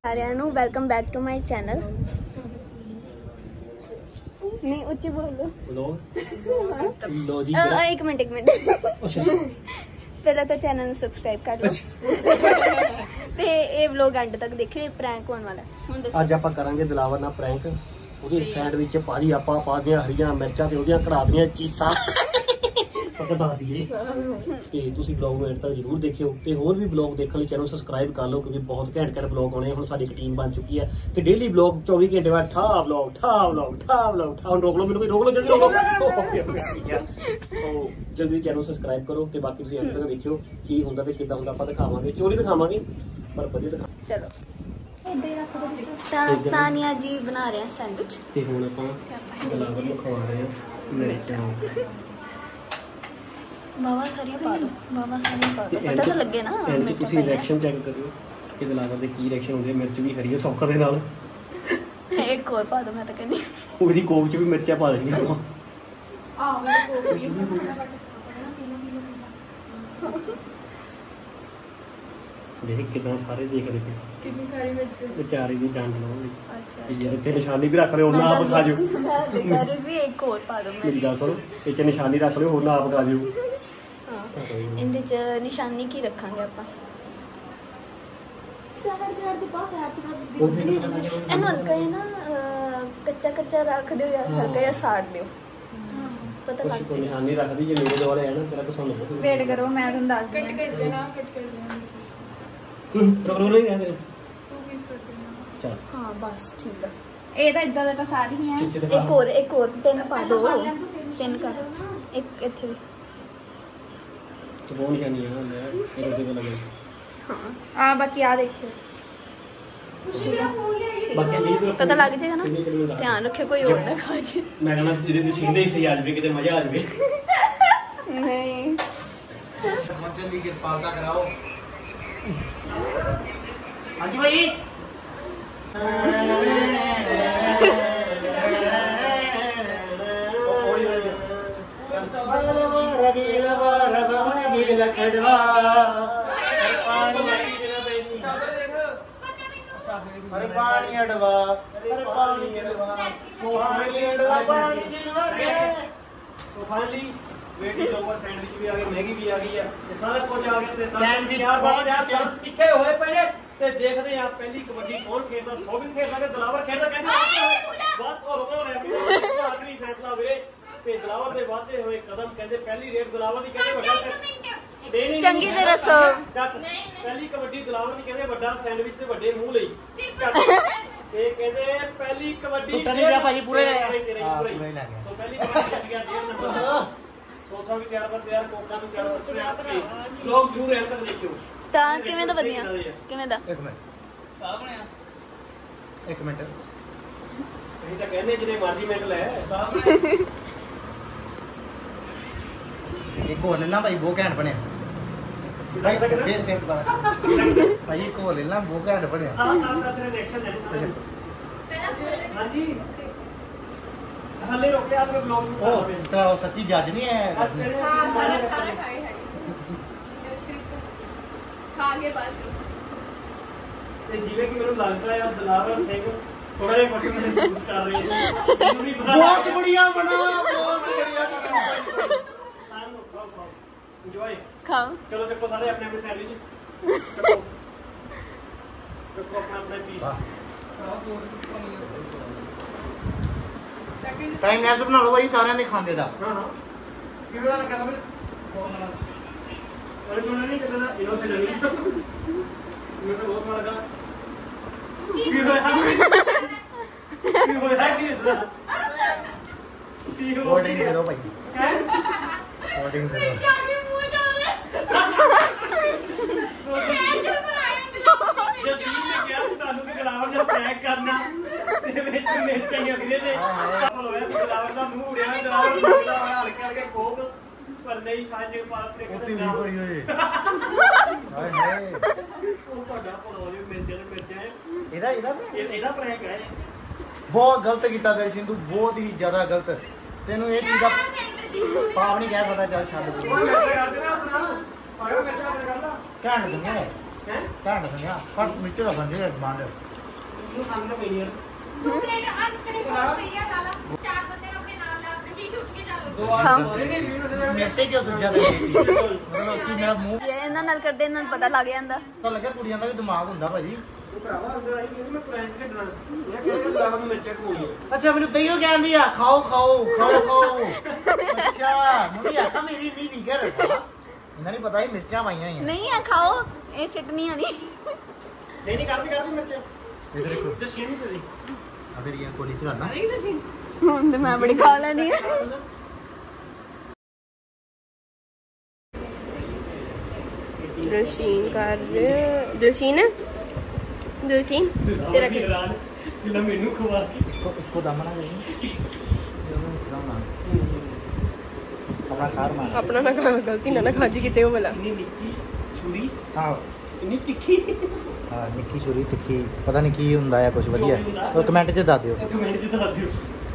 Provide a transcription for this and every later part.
सारिਆਂ ਨੂੰ welcome back to my channel. नहीं ਉੱਚੀ ਬੋਲੋ लो जी एक मिनट पहले तो चैनल सब्सक्राइब कर लो ते ये व्लॉग एंड तक देखियो। ये प्रैंक होने वाला है। ਅੱਜ ਆਪਾਂ ਕਰਾਂਗੇ ਦਿਲਾਵਰ ਨਾਲ ਪ੍ਰੈਂਕ। ਉਹਦੇ ਸਾਈਡ ਵਿੱਚ ਭਾਜੀ ਆਪਾਂ ਪਾ ਦਿਆਂ ਹਰੀਆਂ ਮਿਰਚਾਂ ਤੇ ਉਹਦੀਆਂ ਕਢਾ ਦੀਆਂ ਚੀਸਾਂ ਪਕੜਾ ਦਈਏ। ਤੇ ਤੁਸੀਂ ਵਲੌਗ ਨੂੰ ਐਂਡ ਤੱਕ ਜ਼ਰੂਰ ਦੇਖਿਓ ਤੇ ਹੋਰ ਵੀ ਵਲੌਗ ਦੇਖਣ ਲਈ ਚੈਨਲ ਸਬਸਕ੍ਰਾਈਬ ਕਰ ਲਓ ਕਿਉਂਕਿ ਬਹੁਤ ਘੈਂਟ ਵਲੌਗ ਆਉਣੇ। ਹੁਣ ਸਾਡੀ ਇੱਕ ਟੀਮ ਬਣ ਚੁੱਕੀ ਹੈ ਤੇ ਡੇਲੀ ਵਲੌਗ 24 ਘੰਟੇ ਬਾਅਦ ਠਾ ਵਲੌਗ ਹੁਣ ਰੋਕ ਲਓ ਮੈਨੂੰ ਕੋਈ ਰੋਕ ਲਓ ਜਲਦੀ ਰੋਕੋ। ਜਲਦੀ ਚੈਨਲ ਸਬਸਕ੍ਰਾਈਬ ਕਰੋ ਤੇ ਬਾਕੀ ਤੁਸੀਂ ਐਂਡ ਤੱਕ ਦੇਖਿਓ ਕੀ ਹੁੰਦਾ ਤੇ ਕਿੱਦਾਂ ਹੁੰਦਾ। ਆਪਾਂ ਦਿਖਾਵਾਂਗੇ ਚੋਰੀ ਦਿਖਾਵਾਂਗੇ ਪਰ ਵਧੀਆ ਦਿਖਾ। ਚਲੋ तानिया जी बना रहे हैं सैंडविच ਤੇ ਹੁਣ ਆਪਾਂ ਦਿਲਾਵਰ ਨੂੰ ਖਵਾ ਰਹੇ ਹਾਂ ਮਿਰਚਾਂ। बाबा सारिया पा दो, बाबा सारिया पा दो, पता तो लगे ना। एंड ਤੁਸੀਂ ਰਿਐਕਸ਼ਨ ਚੈੱਕ ਕਰਿਓ ਕਿ ਦਿਲਾਵਰ ਦੇ ਕੀ ਰਿਐਕਸ਼ਨ ਹੁੰਦੇ। ਮਿਰਚ ਵੀ ਹਰੀ ਹੈ ਸੌਕਾ ਦੇ ਨਾਲ। एक और पा दो मैं तो कहनी ਉਹਦੀ ਕੋਕ ਚ ਵੀ ਮਿਰਚਾਂ ਪਾ ਦੇਣੀਆਂ ਆਪਾਂ। देख कितना सारे देख रहे थे कितनी सारी मिर्च बेचारे दी डांट लाओगे। अच्छा यार इतने निशानी भी रख रहे हो ना आप खा जाओ। मैं कह रही थी एक और पा दो मेरी गल सुनो इतने निशानी रख रहे हो ना आप खा जाओ। हां इंदे च निशानी की रखांगे ਆਪਾਂ साइड ਦੇ पास है आपके एनो हल्का है ना कच्चा रख दो या हल्का या साड़ दो पता लग जाए। निशानी रख दी जे मेरे वाले है ना तेरा को सुन वेट करो मैं तुम दस कट देना रोल ही रहने दो 2 पीस कर देना। चल हां बस ठीक है। ए ਤਾਂ ਇਦਾਂ ਦਾ ਤਾਂ ਸਾਰੀ ਹੀ ਹੈ। ਇੱਕ ਹੋਰ ਤਿੰਨ ਪਾ ਦੋ ਤਿੰਨ ਕਰ ਇੱਕ ਇੱਥੇ तो वो निशानी है ना मेरे को लगे। हां बाकी आ देखियो बाकी पता लग जाएगा ना। ध्यान रखियो कोई और ना खा जाए। मैं कहना धीरे धीरे सीधे ही सही आ जाए कितने मजा आ जाए। नहीं जल्दी के पालता कराओ। हाँ जी भाई वेटी लोवर सैंडविच भी आ गई मैगी भी आ गई है ये सारा कुछ आ गया। सैंडविच यार बहुत यार किथे होए पहले ते देखदे आ पहली कबड्डी कौन खेलदा। सोबिन खेलदा के दिलावर खेलदा कहंदे बात और हो रहा है आखिरी फैसला वीरे ते दिलावर दे वादे होए कदम कहंदे पहली रेट दिलावर दी कहंदे वड्डा नहीं चंगी तरह सो पहली कबड्डी दिलावर दी कहंदे वड्डा सैंडविच ते वड्डे मुंह लई ते कहंदे पहली कबड्डी टूटा नहीं गया भाई पूरे पूरे ही लग गया। तो पहली कबड्डी गया जेल नंबर सोचा भी तैयार कोका भी तैयार लोग जरूर एंड तक देखियो ਤਾਂ ਕਿਵੇਂ ਦਾ ਵਧੀਆ ਕਿਵੇਂ ਦਾ। ਇੱਕ ਮਿੰਟ ਸਾਹ ਬਣਿਆ ਇੱਕ ਮਿੰਟ ਇਹ ਤਾਂ ਕਹਿੰਦੇ ਜਿਹਨੇ ਮਰਜ਼ੀ ਮਿੰਟ ਲੈ ਸਾਹ ਬਣਿਆ। ਇੱਕ ਹੋਰ ਲੈ ਲਾ ਭਾਈ ਬਹੁਤ ਘੈਂਟ ਬਣਿਆ ਭਾਈ ਫੇਰ ਭਾਈ ਇੱਕ ਹੋਰ ਲੈ ਲਾ ਬਹੁਤ ਘੈਂਟ ਬਣਿਆ। ਹਾਂ ਤੇਰੇ ਰਿਐਕਸ਼ਨ ਲੈ ਪਹਿਲਾਂ ਹਾਂਜੀ हल्ले रोके आपके ब्लॉग शूट कर रहे हैं तो सच्ची जज नहीं है। हां सारा खाए है खा के बाद ते जिवे कि मेरे लगता है दिलावर सिंह थोड़ा जिहा क्वेश्चन महसूस कर रहे हैं जरूरी पता बहुत बढ़िया बना एंजॉय खाओ। चलो देखो सारे अपने अपने सैंडविच देखो अपना पीस टाइम ऐसे बना लो भाई सारे ने खांदे दा। हां हां किवेला लगा फिर फोन वाला अरे सुनना नहीं कितना इनो से लगी मेरे को बहुत लगा की होया की होर्डिंग दे दो भाई हैं होर्डिंग दे दो क्या भी मुंह जा रहे ये सीन में क्या सानू के दिलावर जब पैक करना ਤੇ ਵਿੱਚ ਮਿਰਚਾਂ ਹੀ ਅਗਲੇ ਨੇ ਸਫਲ ਹੋਇਆ ਦਿਲਾਵਰ ਦਾ ਮੂੰਹ ਉੜਿਆ ਦਿਲਾਵਰ ਦਾ ਹਲਕੇ ਹਲਕੇ ਕੋਕ ਪਰ ਨਹੀਂ ਸਾਂਝੇ ਪਾਸ ਤੇ ਕਿਤੇ ਨਾ ਹੋਈ ਹੋਏ ਹਾਏ ਹਾਏ ਉਹ ਤੁਹਾਡਾ ਪੜੋਲੀ ਮਿਰਚਾਂ ਇਹਦਾ ਪ੍ਰੈਂਕ ਹੈ। ਬਹੁਤ ਗਲਤ ਕੀਤਾ ਗਿਆ ਸਿੰਧੂ ਬਹੁਤ ਹੀ ਜ਼ਿਆਦਾ ਗਲਤ। ਤੈਨੂੰ ਇਹ ਚੀਜ਼ ਦਾ ਪਾਪ ਨਹੀਂ ਕਹਿ ਸਕਦਾ ਚੱਲ ਛੱਡ ਦੇ ਆਇਓ ਮਿਰਚਾਂ ਕਰ ਲਾ ਘੰਟ ਦਿੰਦੇ ਹੈ ਘੰਟ ਦਿੰਦੇ ਆ ਪਰ ਮਿਰਚ ਦਾ ਬੰਦੇ ਮਾਰ ਨੂੰ ਖਾਣ ਦਾ ਪਈ ਯਾਰ 2 ਪਲੇਟ ਆ ਤੇਰੇ ਕੋਲ ਪਈ ਆ ਲਾ ਲਾ 4 ਬੰਦੇ ਨੂੰ ਆਪਣੇ ਨਾਲ ਲਾ ਅਸ਼ੀਸ਼ ਉੱਠ ਕੇ ਚੱਲ ਮੇਤੇ ਕਿਉਂ ਸੁਝਾ ਦੇ ਮਤਲਬ ਕਿ ਮੇਰਾ ਮੂੰਹ ਇਹਨਾਂ ਨਾਲ ਕਰਦੇ ਇਹਨਾਂ ਨੂੰ ਪਤਾ ਲੱਗ ਜਾਂਦਾ। ਤਾਂ ਲੱਗਾ ਕੁੜੀਆਂ ਦਾ ਵੀ ਦਿਮਾਗ ਹੁੰਦਾ ਭਾਜੀ। ਉਹ ਭਰਾਵਾ ਅੰਦਰ ਆਈ ਮੈਂ ਪ੍ਰੈਂਕ ਖੇਡਣਾ ਇਹ ਕਹਿੰਦਾ ਦਾਵਾ ਨੂੰ ਮਿਰਚਾਂ ਘੋਲੀ ਅੱਛਾ ਮੈਨੂੰ ਤਈਓ ਕਹਿੰਦੀ ਆ ਖਾਓ ਖਾਓ ਖਾਓ ਖਾਓ। ਅੱਛਾ ਮੁੰਡੀ ਆਖਾ ਮੇਰੀ ਨਹੀਂ ਫਿਕਰ ਇਹਨਾਂ ਨੇ ਪਤਾ ਹੀ ਮਿਰਚਾਂ ਪਾਈਆਂ ਹੀ ਨਹੀਂ ਆ ਖਾਓ ਇਹ ਸਿੱਟਣੀਆਂ ਨਹੀਂ। ਨਹੀਂ ਕਰਦੀ ਮਿਰਚਾਂ ਇਧਰ ਦੇਖੋ ਤੇ ਸ਼ੇਰ ਨਹੀਂ ਤੁਸੀਂ ਆ ਫਿਰ ਇਹ ਕੋਲੀ ਚਲਾਣਾ ਹੁਣ ਤੇ ਮੈਂ ਬੜੀ ਖਾ ਲੈਣੀ ਆ। ਦਿਲਸ਼ੀਨ ਕਰ ਦਿਲਸ਼ੀਨ ਤੇਰਾ ਕੀ ਫਿਲਮ ਮੈਨੂੰ ਖਵਾ ਕੇ ਇੱਕੋ ਦਮ ਨਾ ਗਈ ਆਪਣਾ ਖਾਰ ਮਾਰ ਆਪਣਾ ਨਾ ਖਾ ਗਲਤੀ ਨਾ ਖਾ ਜੀ ਕਿਤੇ ਉਹ ਵਾਲਾ ਇੰਨੀ ਨਿੱਕੀ ਛੁਰੀ ਹਾਂ ਇੰਨੀ ਤਿੱਖੀ ਹਾਂ ਨਿੱਕੀ ਛੁਰੀ ਤਿੱਖੀ ਪਤਾ ਨਹੀਂ ਕੀ ਹੁੰਦਾ ਆ ਕੁਝ ਵਧੀਆ ਉਹ ਕਮੈਂਟ 'ਚ ਦੱਸ ਦਿਓ। ਕਮੈਂਟ 'ਚ ਦੱਸ ਦਿਓ।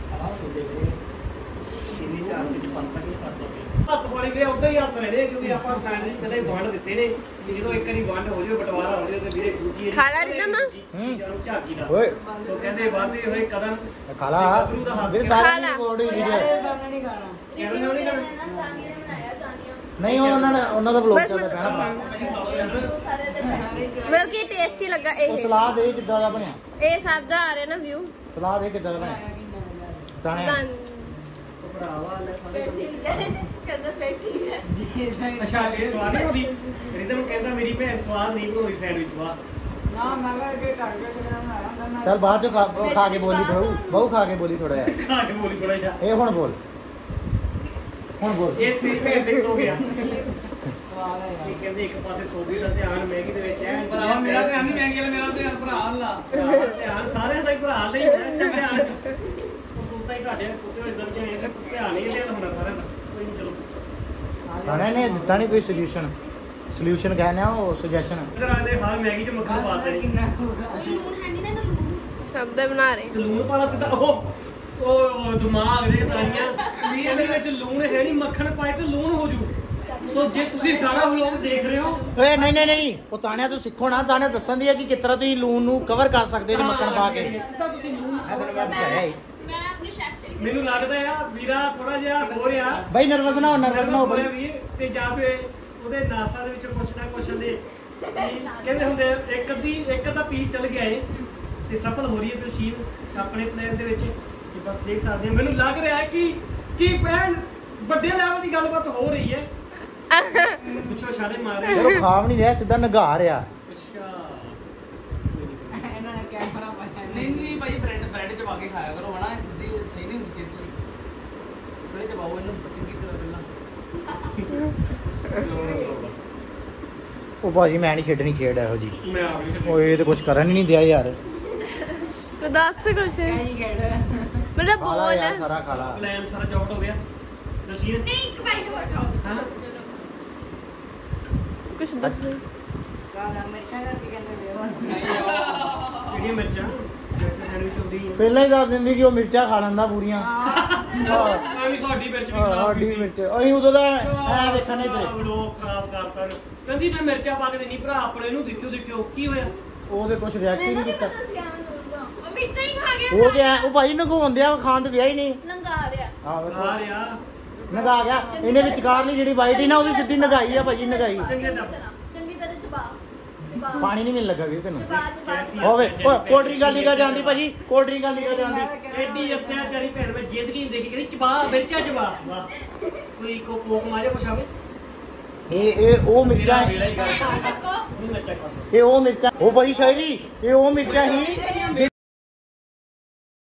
ਸ਼ੀਨੀ ਚਾਰ ਸੀ ਪਾਸਤਾ ਕੀ ਕਰਦਾ ਹੱਥ ਵਾਲੀ ਵੀਰੇ ਉਦਾਂ ਹੀ ਹੱਥ ਰਹਿਣੇ ਕਿਉਂਕਿ ਆਪਾਂ ਸਟੈਂਡ ਨਹੀਂ ਕਦੇ ਵੰਡ ਦਿੱਤੇ ਨੇ ਵੀ ਜਦੋਂ ਇੱਕ ਵਾਰੀ ਵੰਡ ਹੋ ਜਾਵੇ ਬਟਵਾਰਾ ਹੋ ਜਾਵੇ ਤੇ ਵੀਰੇ ਦੂਜੀ ਖਾ ਲਾ ਰਿਦਮ ਜਾਨੂੰ ਝਾਕੀ ਦਾ ਓਏ ਉਹ ਕਹਿੰਦੇ ਵਾਧੇ ਹੋਏ ਕਦਮ ਖਾਲਾ ਵੀਰ ਸਾਰਿਆਂ ਨੂੰ ਕੋਡ ਹੀ ਵੀਡੀਓ ਕਿਵੇਂ ਨਹੀਂ ਕਰਨਾ ਨਹੀਂ ਉਹਨਾਂ ਦਾ ਵਲੌਗ ਚੱਲਦਾ ਕਹਿਣਾ ਮਤਲਬ ਕਿ ਟੇਸਟੀ ਲੱਗਾ ਉਹ ਇਹ ਸਲਾਦ ਇਹ ਕਿੱਦਾਂ ਦਾ ਬਣਿਆ ਇਹ ਸਭ ਦਾ ਆ ਰਿਹਾ ਨਾ ਵਿਊ ਸਲਾਦ ਇਹ ਕਿੱਦਾਂ ਦਾ ਬਣਿਆ ਦਾਣੇ ਭਰਾਵਾ ਲੈ ਕਹਿੰਦਾ ਬੈਠੀ ਹੈ। ਅੱਛਾ ਇਹ ਸਵਾਦ ਨਹੀਂ ਹੋਦੀ ਰਿਦਮ ਕਹਿੰਦਾ ਮੇਰੀ ਭੈਣ ਸਵਾਦ ਨਹੀਂ ਬਣਾਈ ਸੈਂਡਵਿਚ ਵਾਹ ਚੱਲ ਬਾਅਦ ਚ ਖਾ ਕੇ ਬੋਲੀ ਬਹੁ ਖਾ ਕੇ ਬੋਲੀ ਥੋੜਾ ਜਿਹਾ ਖਾ ਕੇ ਬੋਲੀ ਥੋੜਾ ਜਿਹਾ ਇਹ ਹੁਣ ਬੋਲ ਇਹ ਤੇਰੀ ਭੈਣ ਤੇ ਹੋ ਗਿਆ ਇਹ ਕਹਿੰਦੇ ਇੱਕ ਪਾਸੇ ਸੋਦੀ ਦਾ ਧਿਆਨ ਮੈਗੀ ਦੇ ਵਿੱਚ ਹੈ ਭਰਾ ਮੇਰਾ ਧਿਆਨ ਨਹੀਂ ਮੈਗੀ ਵਾਲਾ ਮੇਰਾ ਧਿਆਨ ਭਰਾ ਲਾ ਧਿਆਨ ਸਾਰਿਆਂ ਦਾ ਹੀ ਭਰਾ ਦਾ ਹੀ ਹੈ ਧਿਆਨ ਉਹ ਤਾਂ ਹੀ ਤੁਹਾਡੇ ਕੁੱਤੇ ਹੋਏ ਦਰਜੇ ਨੇ ਧਿਆਨ ਹੀ ਇਹਦੇ ਹੁੰਦਾ ਸਾਰਿਆਂ ਦਾ ਕੋਈ ਨਹੀਂ ਚਲੋ ਦਾਣੇ ਨੇ ਦਿੱਤਾ ਨਹੀਂ ਕੋਈ ਸੋਲੂਸ਼ਨ ਕਹਿੰਦੇ ਆ ਉਹ ਸੁਜੈਸ਼ਨ ਇਧਰ ਆਦੇ ਹਾਲ ਮੈਗੀ ਚ ਮੱਖਣ ਪਾਤੇ ਨੇ ਕਿੰਨਾ ਹੋਗਾ ਲੂਣ ਹੈ ਨਹੀਂ ਨਾ ਲੂਣ ਸਭ ਦਾ ਬਣਾ ਰਹੇ ਲੂਣ ਪਾਲਾ ਸਿੱਧਾ ਉਹ ਦਿਮਾਗ ਦੇ ਤਾਰੀਆਂ ਵੀ ਇਹਦੇ ਵਿੱਚ ਲੂਣ ਹੈ ਨਹੀਂ ਮੱਖਣ ਪਾਏ ਤੇ ਲੂਣ ਹੋ ਜੂ ਸੋ ਜੇ ਤੁਸੀਂ ਸਾਰਾ ਵਲੌਗ ਦੇਖ ਰਹੇ ਹੋ ਓਏ ਨਹੀਂ ਉਹ ਤਾਣਿਆਂ ਤੋਂ ਸਿੱਖੋ ਨਾ ਤਾਣਿਆਂ ਦੱਸਣ ਦੀ ਹੈ ਕਿ ਕਿਸ ਤਰ੍ਹਾਂ ਤੁਸੀਂ ਲੂਣ ਨੂੰ ਕਵਰ ਕਰ ਸਕਦੇ ਜੀ ਮੱਖਣ ਪਾ ਕੇ ਤਾਂ ਤੁਸੀਂ ਲੂਣ ਮੈਂ ਤੁਹਾਨੂੰ ਬਚਾਇਆ ਹੀ ਮੈਂ ਆਪਣੀ ਸ਼ੈਫ ਮੈਨੂੰ ਲੱਗਦਾ ਆ ਵੀਰਾ ਥੋੜਾ ਜਿਹਾ ਹੋ ਰਿਹਾ ਬਾਈ ਨਰਵਸ ਨਾ ਹੋ ਹੋਇਆ ਵੀ ਤੇ ਜਾਂ ਫਿਰ ਉਹਦੇ ਨਾਸਾ ਦੇ ਵਿੱਚ ਕੁਛ ਨਾ ਕੁਛ ਦੇ ਕਹਿੰਦੇ ਹੁੰਦੇ ਇੱਕ ਅੱਧਾ ਪੀਸ ਚੱਲ ਗਿਆ ਏ ਤੇ ਸਫਲ ਹੋ ਰਹੀ ਹੈ ਤਸ਼ੀਨ ਆਪਣੇ ਪਲਾਨ ਦੇ ਵਿੱਚ ਕਿ ਬਸ ਦੇਖ ਸਕਦੇ ਹਾਂ ਮੈਨੂੰ ਲੱਗ ਰਿਹਾ ਹੈ ਕਿ ਭੈਣ ਵੱਡੇ ਲੈਵਲ ਦੀ ਗੱਲਬਾਤ ਹੋ ਰਹੀ ਹੈ ਪਿੱਛੋਂ ਛਾੜੇ ਮਾਰ ਰਹੇ ਯਾਰ ਉਹ ਖਾ ਵੀ ਨਹੀਂ ਰਿਹਾ ਸਿੱਧਾ ਨਗਾ ਰਿਹਾ ਅੱਛਾ ਇਹਨਾਂ ਨੇ ਕੈਮਰਾ ਪਾਇਆ ਨਹੀਂ ਭਾਈ ਬ੍ਰੈਡ ਚ ਪਾ ਕੇ ਖਾਇਆ ਕਰੋ ਹਨਾ ਸਿੱਧੀ ਸਹੀ ਨਹੀਂ ਹੁੰਦੀ ਸਿਹਤ ਲਈ ਥੋੜੇ ਚ ਪਾਓ ਇਹਨੂੰ ਚੰਗੀ ਤਰ੍ਹਾਂ ਪਹਿਲਾਂ ਉਹ ਭਾਜੀ ਮੈਂ ਨਹੀਂ ਖੇਡਣੀ ਖੇਡ ਇਹੋ ਜੀ ਮੈਂ ਆ ਗਈ ਓਏ ਇਹ ਤੇ ਕੁਝ ਕਰਨ ਹੀ ਨਹੀਂ ਦਿਆ ਯਾਰ ਤੂੰ ਦੱਸ ਕੁਛ ਨਹੀਂ ਕਹਿਣਾ ਮਤਲਬ ਖਾਲਾ ਬੋਲ ਯਾਰ ਸਾਰਾ ਖਾਲਾ ਪਲਾਨ ਸਾਰਾ ਚੌਟ ਹੋ ਗਿਆ ਤਸ਼ੀਨ ਨਹੀਂ ਇੱਕ ਬਾਈਟ ਹੋਰ ਖਾਓ ਹਾਂ ਕੁਛ ਦੱਸ ਕਾਲਾ ਮਿਰਚਾਂ ਕਰਕੇ ਕਹਿੰਦੇ ਵੇ ਜਿਹੜੀਆਂ ਮਿਰਚਾਂ ਸੈਂਡਵਿਚ ਹੁੰਦੀ ਹੈ ਪਹਿਲਾਂ ਹੀ ਦੱਸ ਦਿੰਦੀ ਕਿ ਉਹ ਮਿਰਚਾਂ ਖਾ ਲੈਂਦਾ ਪੂਰੀਆਂ ਮੈਂ ਵੀ ਸਾਡੀ ਮਿਰਚ ਵੀ ਖਰਾਬ ਸਾਡੀ ਕੀਤੀ ਮਿਰਚ ਅਸੀਂ ਉਦੋਂ ਦਾ ਐ ਵੇਖਣੇ ਤੇ ਲੋਕ ਖਰਾਬ ਕਰਤਾ ਕਹਿੰਦੀ ਮੈਂ ਮਿਰਚਾਂ ਪਾ ਕੇ ਦੇਣੀ ਭਰਾ ਆਪਣੇ ਨੂੰ ਦੇਖਿਓ ਕੀ ਹੋਇਆ ਉਹਦੇ ਕੁਝ ਰਿਐਕਟ ਹੀ ਨਹੀਂ ਕੀਤਾ ਉਹ ਮਿਰਚਾਂ ਹੀ ਖਾ ਗਿਆ ਉਹ ਤੇ ਉਹ ਭਾਜੀ ਨਗਾਉਂਦੇ ਆ ਖਾਣ ਤੇ ਦਿਆ ਹੀ ਨਹੀਂ ਲੰਗਾ ਰਿਹਾ ਆ ਵੇਖੋ ਆ ਰਿਹਾ ਨਗਾ ਗਿਆ ਇਹਨੇ ਵਿਚਕਾਰ ਲਈ ਜਿਹੜੀ ਵਾਈਟ ਹੀ ਨਾ ਉਹ ਵੀ ਸਿੱਧੀ ਨਗਾਈ ਆ ਭਾਜੀ ਨਗਾਈ ਚੰਗੇ ਦਾ ਚੰਗੀ ਤਰ੍ਹਾਂ ਚਬਾ ਪਾਣੀ ਨਹੀਂ ਮਿਲ ਲੱਗਾ ਵੀਰ ਤੈਨੂੰ ਕੈਸੀ ਹੋਵੇ ਕੋਲਡ ਡਰਿੰਕ ਗੱਲ ਨਿਕਲ ਜਾਂਦੀ ਭਾਜੀ ਕੋਲਡ ਡਰਿੰਕ ਗੱਲ ਨਿਕਲ ਜਾਂਦੀ ਐਡੀ ਅਤਿਆਚਾਰੀ ਭੈਣ ਮੈਂ ਜਿੱਦ ਗਈ ਦੇਖੀ ਕਹਿੰਦੀ ਚਬਾ ਮਿਰਚਾਂ ਚਬਾ ਵਾਹ ਕੋਈ ਕੋਕ ਮਾਰੇ ਕੁਛ ਆਵੇ ਇਹ ਉਹ ਮਿਰਚਾਂ ਵੇਲਾ ਹੀ ਕਰ ਚੱਕੋ ਨਹੀਂ ਮੈਂ ਚੱਕ ਇਹ ਉਹ ਮਿਰਚਾਂ ਉਹ ਭਾਈ ਸ਼ਾਇਰੀ ਇਹ ਉਹ ਮਿਰਚਾਂ ਹੀ